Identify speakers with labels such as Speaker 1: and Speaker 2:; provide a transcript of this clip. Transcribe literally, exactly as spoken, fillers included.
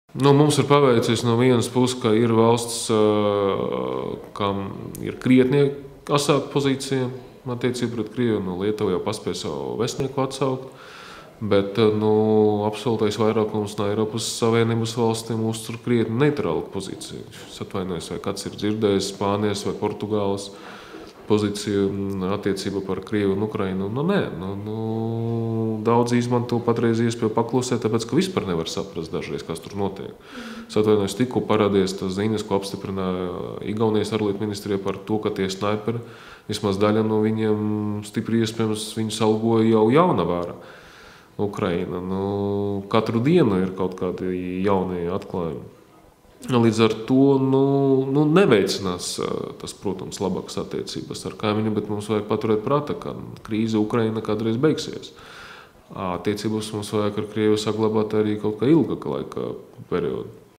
Speaker 1: Nu, mums ir paveicies no vienas puses, ka ir valsts, kam ir krietni asāka pozīcija attiecībā pret Krieviju. Nu, Lietuva jau paspēja savu vēstnieku atsaukt, bet nu, absolūtais vairākums no Eiropas Savienības valstīm uztur krietni neitrālu pozīciju. Es atvainojos, vai kāds ir dzirdējis Spānijas vai Portugāles pozīciju attiecībā par Krievu un Ukrainu. Nu, nē, nu, nu, daudz izmanto patreiz iespēju paklusēt, tāpēc, ka vispār nevar saprast dažreiz, kas tur notiek. Es atvainojos, tikko parādījās tas ziņas, ko apstiprināja Igaunijas ārlietu ministrija par to, ka tie snaiperi, vismaz daļa no viņiem stipri iespējams viņus algoja jau jaunavārā Ukraina. Nu, katru dienu ir kaut kādi jaunie atklājumi. Līdz ar to nu, nu, neveicinās tas, protams, labākas attiecības ar kaimiņu, bet mums vajag paturēt prātā, ka krīze Ukraina kādreiz beigsies. Attiecības mums vajag ar Krieviju saglabāt arī kaut kā ilgāka laika periodu.